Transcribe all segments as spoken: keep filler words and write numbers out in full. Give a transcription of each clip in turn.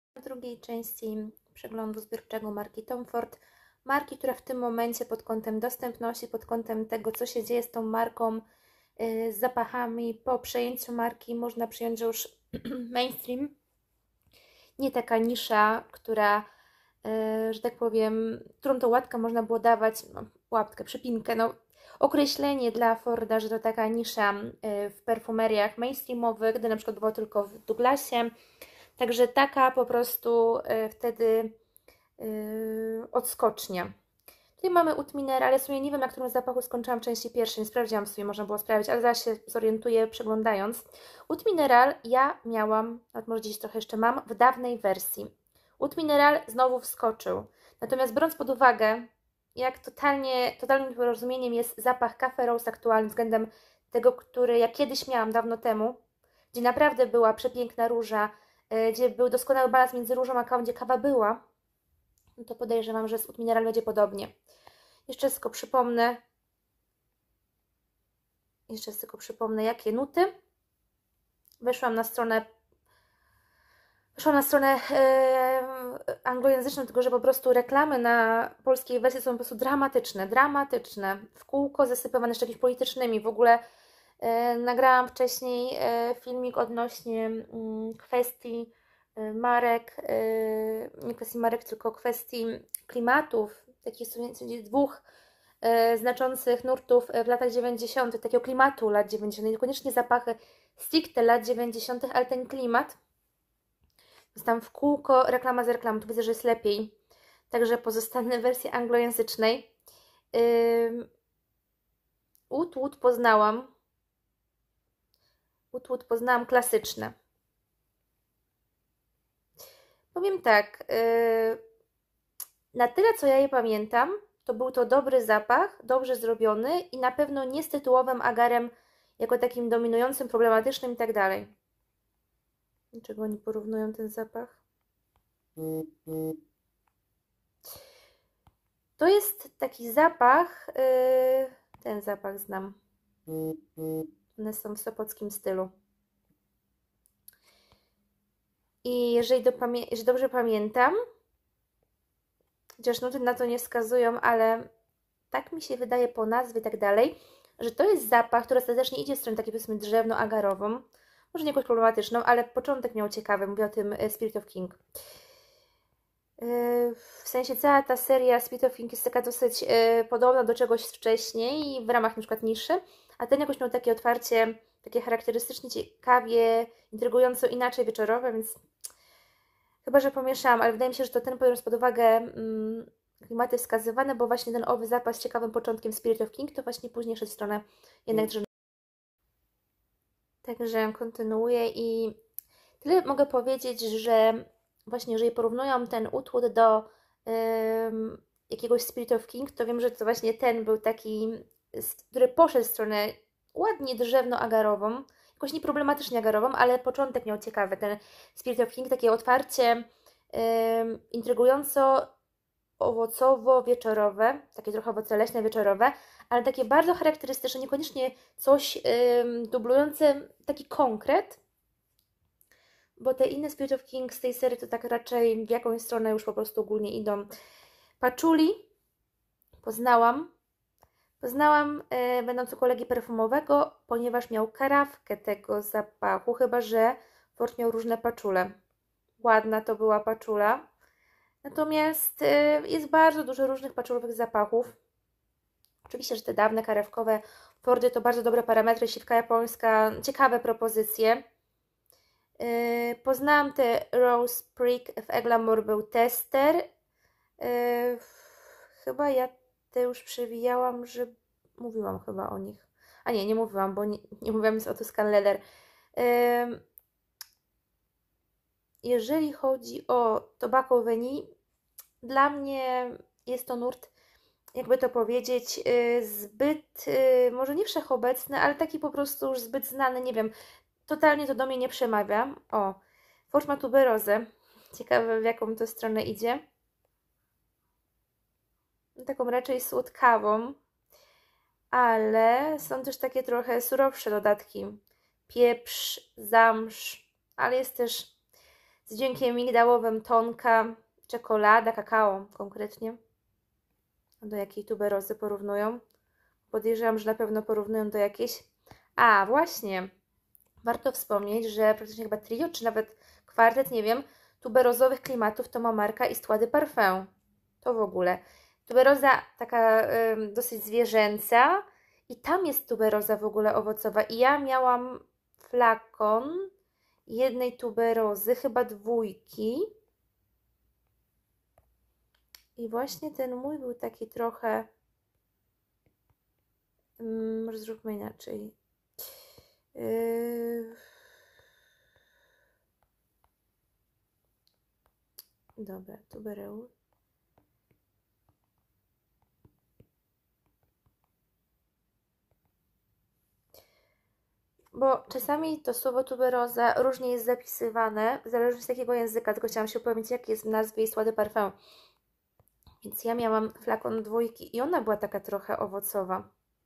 W drugiej części przeglądu zbiorczego marki Tom Ford. Marki, która w tym momencie pod kątem dostępności, pod kątem tego, co się dzieje z tą marką, z zapachami, po przejęciu marki można przyjąć, że już mainstream, nie taka nisza, która, że tak powiem, którą to łatkę można było dawać, no, łapkę, przypinkę, no określenie dla Forda, że to taka nisza w perfumeriach mainstreamowych, gdy na przykład było tylko w Douglasie. Także taka po prostu y, wtedy y, odskocznia. Tutaj mamy Oud Mineral, ale w sumie nie wiem, na którym zapachu skończyłam w części pierwszej, nie sprawdziłam, w sumie można było sprawdzić, ale zaraz się zorientuję przeglądając. Oud Mineral ja miałam, nawet może gdzieś trochę jeszcze mam, w dawnej wersji. Oud Mineral znowu wskoczył. Natomiast biorąc pod uwagę, jak totalnie, totalnym porozumieniem jest zapach Cafe Rose aktualny względem tego, który ja kiedyś miałam dawno temu, gdzie naprawdę była przepiękna róża, gdzie był doskonały balans między różą a kawą, gdzie kawa była, no to podejrzewam, że z Oud Mineral będzie podobnie. Jeszcze tylko przypomnę, jeszcze tylko przypomnę, jakie nuty. Weszłam na stronę, weszłam na stronę yy, anglojęzyczną, tylko że po prostu reklamy na polskiej wersji są po prostu dramatyczne, dramatyczne, w kółko zasypywane jeszcze jakimiś politycznymi. W ogóle yy, nagrałam wcześniej yy, filmik odnośnie yy, kwestii marek, nie kwestii marek, tylko kwestii klimatów, takich dwóch znaczących nurtów w latach dziewięćdziesiątych, takiego klimatu lat dziewięćdziesiątych, niekoniecznie zapachy stricte lat dziewięćdziesiątych, ale ten klimat. Jest tam w kółko reklama z reklamą, tu widzę, że jest lepiej. Także pozostanę w wersji anglojęzycznej. Oud Oud poznałam. Oud Oud poznałam klasyczne. Powiem tak, yy, na tyle co ja je pamiętam, to był to dobry zapach, dobrze zrobiony i na pewno nie z tytułowym agarem jako takim dominującym, problematycznym i tak dalej. Dlaczego oni porównują ten zapach? To jest taki zapach, yy, ten zapach znam. One są w sopockim stylu. I jeżeli, do jeżeli dobrze pamiętam, chociaż nuty na to nie wskazują, ale tak mi się wydaje po nazwie i tak dalej, że to jest zapach, który ostatecznie idzie w stronę takiej, powiedzmy, drzewno-agarową. Może nie jakoś problematyczną, ale początek miał ciekawy, mówię o tym Spirit of King. W sensie cała ta seria Spirit of King jest taka dosyć podobna do czegoś wcześniej, w ramach na przykład niszy, a ten jakoś miał takie otwarcie, takie charakterystycznie ciekawie, intrygująco inaczej wieczorowe, więc chyba, że pomieszałam, ale wydaje mi się, że to ten, biorąc pod uwagę mm, klimaty wskazywane, bo właśnie ten owy zapach z ciekawym początkiem Spirit of King, to właśnie później szedł w stronę jednak drżenia. Także kontynuuję i tyle mogę powiedzieć, że właśnie jeżeli porównują ten Oud Oud do ym, jakiegoś Spirit of King, to wiem, że to właśnie ten był taki, który poszedł w stronę ładnie drzewno-agarową, jakoś nieproblematycznie agarową, ale początek miał ciekawy. Ten Spirit of King, takie otwarcie ym, intrygująco owocowo-wieczorowe, takie trochę owoce leśne, wieczorowe, ale takie bardzo charakterystyczne, niekoniecznie coś ym, dublujące taki konkret, bo te inne Spirit of King z tej serii to tak raczej w jakąś stronę już po prostu ogólnie idą. Patchouli poznałam, poznałam yy, będąc u kolegi perfumowego, ponieważ miał karawkę tego zapachu, chyba że Ford miał różne patchoule. Ładna to była patchoula. Natomiast yy, jest bardzo dużo różnych patchoulowych zapachów. Oczywiście, że te dawne karawkowe Fordy to bardzo dobre parametry, siwka japońska, ciekawe propozycje. Yy, poznałam te Rose Prick, w Eglamour był tester. Yy, chyba ja te już przewijałam, że mówiłam chyba o nich. A nie, nie mówiłam, bo nie, nie mówiłam nic o Tuscan Leather. Yy, jeżeli chodzi o Tobacco Vanille, dla mnie jest to nurt, jakby to powiedzieć, yy, zbyt, yy, może nie wszechobecny, ale taki po prostu już zbyt znany, nie wiem, totalnie to do mnie nie przemawia. O, Ford ma tuberozę. Ciekawe, w jaką to stronę idzie. Taką raczej słodkawą, ale są też takie trochę surowsze dodatki. Pieprz, zamsz, ale jest też z dźwiękiem migdałowym, tonka, czekolada, kakao konkretnie. Do jakiej tuberozy porównują? Podejrzewam, że na pewno porównują do jakiejś. A, właśnie. Warto wspomnieć, że praktycznie chyba trio, czy nawet kwartet, nie wiem, tuberozowych klimatów to ma marka Histoire de Parfum. To w ogóle. Tuberoza taka y, dosyć zwierzęca i tam jest tuberoza w ogóle owocowa. I ja miałam flakon jednej tuberozy, chyba dwójki. I właśnie ten mój był taki trochę... Hmm, może zróbmy inaczej. Yy... Dobra, tubereu. Bo czasami to słowo tuberoza różnie jest zapisywane, w zależności z jakiego języka, tylko chciałam się upewnić, jaki jest w nazwie Histoire de Parfum. Więc ja miałam flakon dwójki i ona była taka trochę owocowa.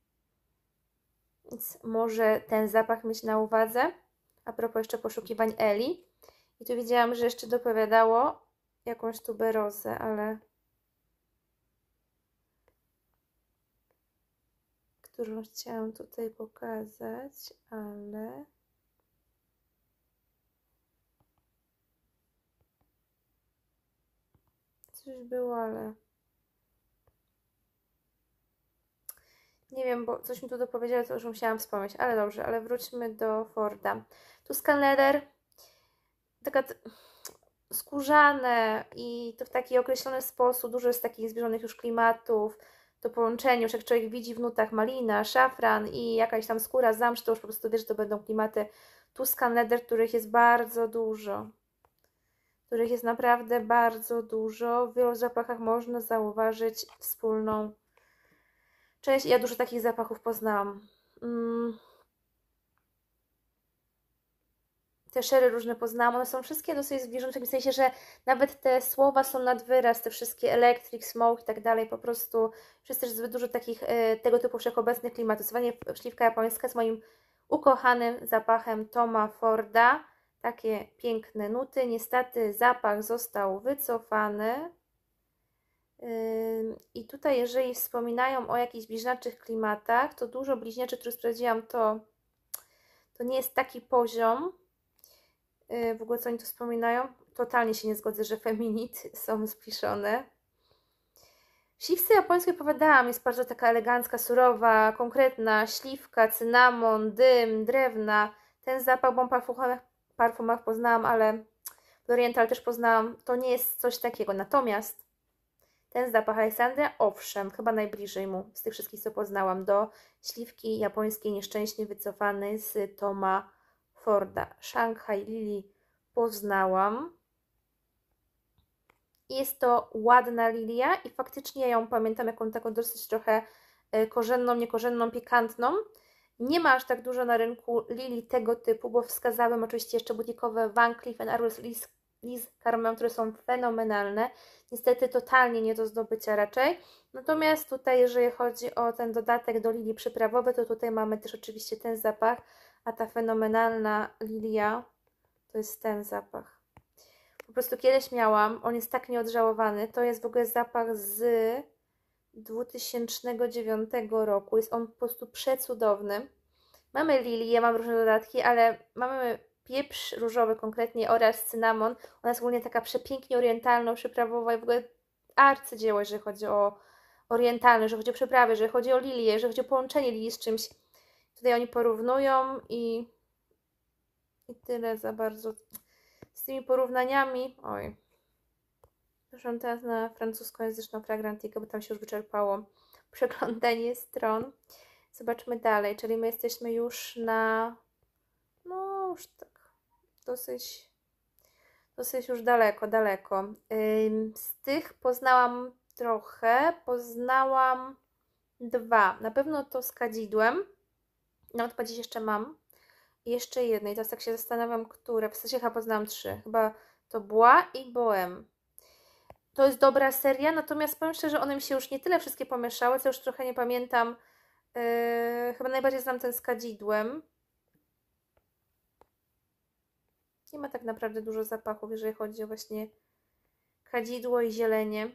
Więc może ten zapach mieć na uwadze. A propos jeszcze poszukiwań Eli. I tu widziałam, że jeszcze dopowiadało jakąś tuberozę, ale... którą chciałam tutaj pokazać, ale... Coś było, ale... Nie wiem, bo coś mi tu dopowiedziało, to już musiałam wspomnieć, ale dobrze, ale wróćmy do Forda. Tuscan Leather, taka skórzane i to w taki określony sposób, dużo jest takich zbliżonych już klimatów, to połączenie, już jak człowiek widzi w nutach malina, szafran i jakaś tam skóra, zamsz, to już po prostu wie, że to będą klimaty Tuscan Leather, których jest bardzo dużo. Których jest naprawdę bardzo dużo. W wielu zapachach można zauważyć wspólną część. Ja dużo takich zapachów poznałam. Mm. Te szery różne poznałam, one są wszystkie dosyć zbliżone, w takim sensie, że nawet te słowa są nad wyraz, te wszystkie electric, smoke i tak dalej, po prostu już jest też zbyt dużo takich e, tego typu wszechobecnych klimatów. Zwanie śliwka japońska z moim ukochanym zapachem Toma Forda. Takie piękne nuty. Niestety zapach został wycofany. Yy, I tutaj, jeżeli wspominają o jakichś bliźniaczych klimatach, to dużo bliźniaczy, które sprawdziłam, to, to nie jest taki poziom. Yy, w ogóle co oni tu wspominają? Totalnie się nie zgodzę, że feminit są zbliżone. Śliwce japońskie, opowiadałam, jest bardzo taka elegancka, surowa, konkretna, śliwka, cynamon, dym, drewna. Ten zapach, bo parfumach, parfumach poznałam, ale w Oriental też poznałam, to nie jest coś takiego. Natomiast ten zapach Alexandria, owszem, chyba najbliżej mu z tych wszystkich, co poznałam, do śliwki japońskiej nieszczęśnie wycofanej z Toma Forda. Shanghai Lily poznałam. Jest to ładna lilia i faktycznie ja ją pamiętam jaką taką dosyć trochę korzenną, niekorzenną, pikantną. Nie ma aż tak dużo na rynku lilii tego typu, bo wskazałem oczywiście jeszcze butikowe Van Cleef and Arpels Liz, Liz Carmen, które są fenomenalne. Niestety totalnie nie do zdobycia raczej. Natomiast tutaj, jeżeli chodzi o ten dodatek do lilii przyprawowy, to tutaj mamy też oczywiście ten zapach, a ta fenomenalna lilia to jest ten zapach. Po prostu kiedyś miałam, on jest tak nieodżałowany, to jest w ogóle zapach z dwa tysiące dziewiątego roku, jest on po prostu przecudowny. Mamy lilię, mam różne dodatki, ale mamy pieprz różowy konkretnie oraz cynamon. Ona jest ogólnie taka przepięknie orientalna, przyprawowa i w ogóle arcydzieło, jeżeli chodzi o orientalne, jeżeli chodzi o przyprawy, jeżeli chodzi o lilię, jeżeli chodzi o połączenie lilii z czymś. Tutaj oni porównują i, i tyle za bardzo. Z tymi porównaniami, oj, proszę teraz na francuskojęzyczną fragrantikę, bo tam się już wyczerpało przeglądanie stron. Zobaczmy dalej, czyli my jesteśmy już na, no już tak, dosyć, dosyć już daleko, daleko. Z tych poznałam trochę, poznałam dwa, na pewno to z kadzidłem, nawet chyba dziś jeszcze mam. I jeszcze jednej, teraz tak się zastanawiam, które, w sensie chyba poznałam trzy, chyba to Bois i Bohème. To jest dobra seria, natomiast powiem szczerze, one mi się już nie tyle wszystkie pomieszały, co już trochę nie pamiętam. Yy, chyba najbardziej znam ten z kadzidłem. Nie ma tak naprawdę dużo zapachów, jeżeli chodzi o właśnie kadzidło i zielenie.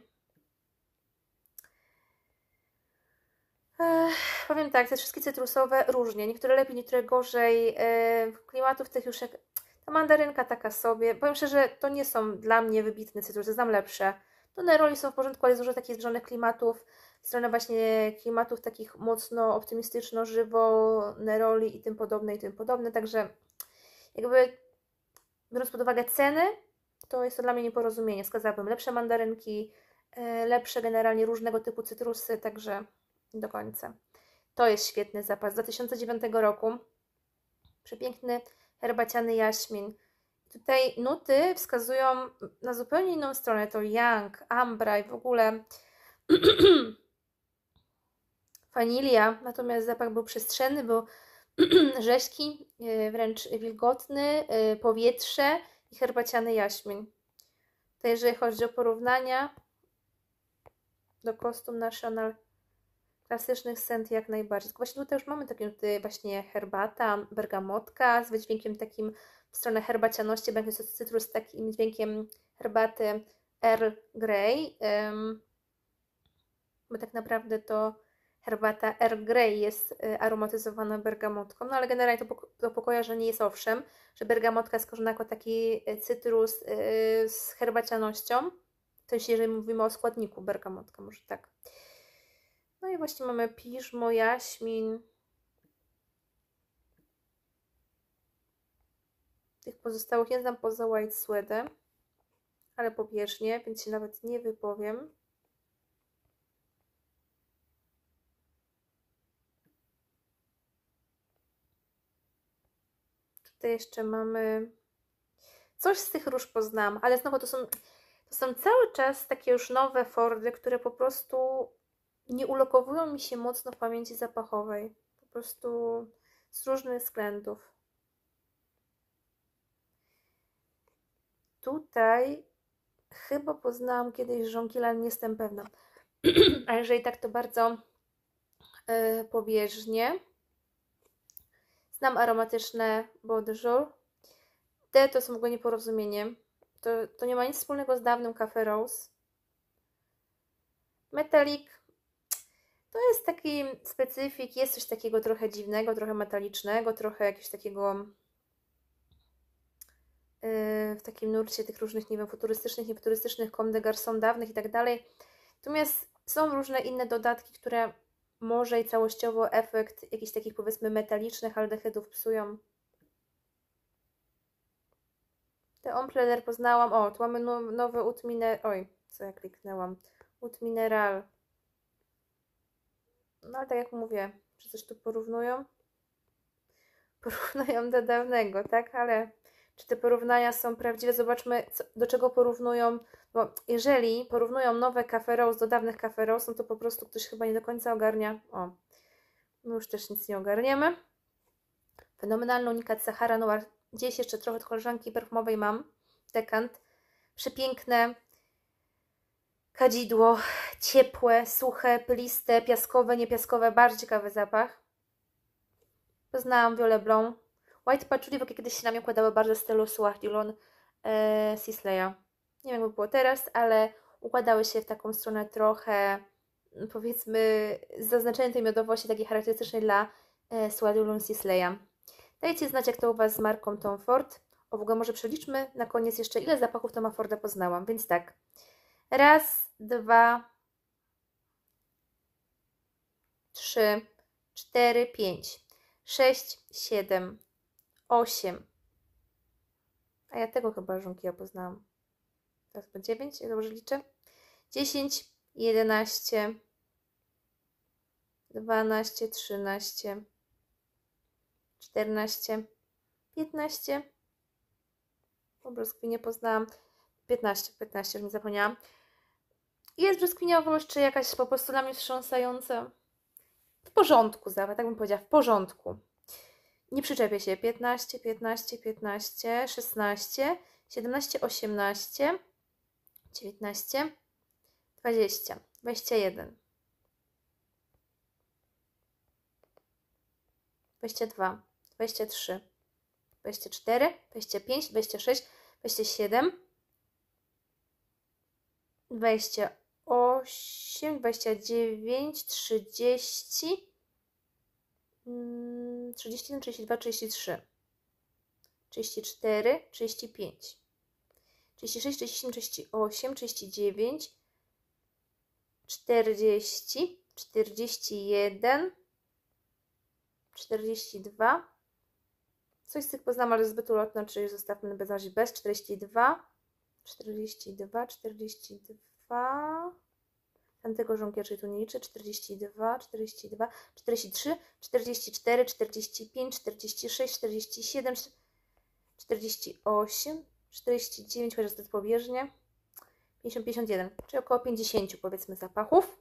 Ech, powiem tak, te wszystkie cytrusowe różnie, niektóre lepiej, niektóre gorzej. Yy, klimatów tych już jak... Ta mandarynka taka sobie. Powiem szczerze, to nie są dla mnie wybitne cytrusy, znam lepsze. To neroli są w porządku, ale jest dużo takich zbliżonych klimatów, w stronę właśnie klimatów takich mocno optymistyczno, żywo, neroli i tym podobne, i tym podobne. Także jakby biorąc pod uwagę ceny, to jest to dla mnie nieporozumienie. Wskazałabym lepsze mandarynki, yy, lepsze generalnie różnego typu cytrusy, także do końca. To jest świetny zapas z dwa tysiące dziewiątego roku. Przepiękny herbaciany jaśmin. Tutaj nuty wskazują na zupełnie inną stronę. To yang, ambra i w ogóle wanilia. Natomiast zapach był przestrzenny, był rzeźki, wręcz wilgotny, powietrze i herbaciany jaśmin. To jeżeli chodzi o porównania do Costume National klasycznych scent jak najbardziej. Tylko właśnie tutaj już mamy takie nuty właśnie herbata, bergamotka z wydźwiękiem takim w stronę herbacianości, będzie to cytrus z takim dźwiękiem herbaty Earl Grey, um, bo tak naprawdę to herbata Earl Grey jest aromatyzowana bergamotką, no ale generalnie to, to pokojarzenie jest owszem, że bergamotka jest korzona jako taki cytrus yy, z herbacianością, to jest jeżeli mówimy o składniku bergamotka, może tak. No i właśnie mamy piżmo, jaśmin. Tych pozostałych nie znam poza White Suede, ale pobieżnie, więc się nawet nie wypowiem. Tutaj jeszcze mamy... Coś z tych róż poznałam, ale znowu to są, to są cały czas takie już nowe Fordy, które po prostu nie ulokowują mi się mocno w pamięci zapachowej. Po prostu z różnych względów. Tutaj chyba poznałam kiedyś żonkila, ale nie jestem pewna. A jeżeli tak, to bardzo yy, pobieżnie. Znam aromatyczne Beau de Jour. Te to są w ogóle nieporozumienie. To, to nie ma nic wspólnego z dawnym Cafe Rose. Metallic to jest taki specyfik, jest coś takiego trochę dziwnego, trochę metalicznego, trochę jakiegoś takiego yy, w takim nurcie tych różnych, nie wiem, futurystycznych, niefuturystycznych, Comme des Garçons dawnych i tak dalej. Natomiast są różne inne dodatki, które może i całościowo efekt jakichś takich powiedzmy metalicznych aldehydów psują. Te Ompleder poznałam. O, tu mamy no, nowy Oud Mineral. Oj, co ja kliknęłam. Oud Mineral. No ale tak jak mówię, czy coś tu porównują? Porównują do dawnego, tak? Ale czy te porównania są prawdziwe? Zobaczmy, co, do czego porównują. Bo jeżeli porównują nowe Cafe Rose do dawnych Cafe Rose, no to po prostu ktoś chyba nie do końca ogarnia. O, my już też nic nie ogarniemy. Fenomenalny unikat Sahara Noir. Gdzieś jeszcze trochę od koleżanki perfumowej mam. Dekant. Przepiękne kadzidło. Ciepłe, suche, pyliste, piaskowe, niepiaskowe. Bardzo ciekawy zapach. Poznałam Violet Blanc. White Patchouli, bo kiedyś się na mnie układały bardzo w stylu Soir Dillon e, Sisleya. Nie wiem, jak było teraz, ale układały się w taką stronę trochę, powiedzmy, z zaznaczeniem tej miodowości takiej charakterystycznej dla e, Soir Dillon Sisleya. Dajcie znać, jak to u Was z marką Tom Ford. O, w ogóle może przeliczmy na koniec jeszcze, ile zapachów Toma Forda poznałam. Więc tak, raz, dwa, trzy, cztery, pięć, sześć, siedem, osiem. A ja tego chyba żonkila poznałam. Teraz po dziewięć, ja dobrze liczę. dziesięć, jedenaście, dwanaście, trzynaście, czternaście, piętnaście. Po brzoskwinie poznałam. piętnaście, piętnaście, już nie zapomniałam. Jest brzoskwiniowo jeszcze jakaś po prostu dla mnie wstrząsająca. W porządku zapach, tak bym powiedziała, w porządku. Nie przyczepię się. piętnaście, piętnaście, piętnaście, szesnaście, siedemnaście, osiemnaście, dziewiętnaście, dwadzieścia, dwadzieścia jeden, dwadzieścia dwa, dwadzieścia trzy, dwadzieścia cztery, dwadzieścia pięć, dwadzieścia sześć, dwadzieścia siedem, dwadzieścia osiem, dwadzieścia dziewięć, trzydzieści, trzydzieści jeden, trzydzieści dwa, trzydzieści trzy, trzydzieści cztery, trzydzieści pięć, trzydzieści sześć, trzydzieści siedem, trzydzieści osiem, trzydzieści dziewięć, czterdzieści, czterdzieści jeden, czterdzieści dwa. Coś z tych poznam, ale zbyt ulotne, czyli zostawmy bez razie bez. czterdzieści dwa, czterdzieści dwa, czterdzieści dwa. Tamtego żonkierzy tu nie liczę. czterdzieści dwa, czterdzieści dwa, czterdzieści trzy, czterdzieści cztery, czterdzieści pięć, czterdzieści sześć, czterdzieści siedem, czterdzieści osiem, czterdzieści dziewięć, chociaż to jest pobieżnie. pięćdziesiąt, pięćdziesiąt jeden, czyli około pięćdziesiąt powiedzmy zapachów.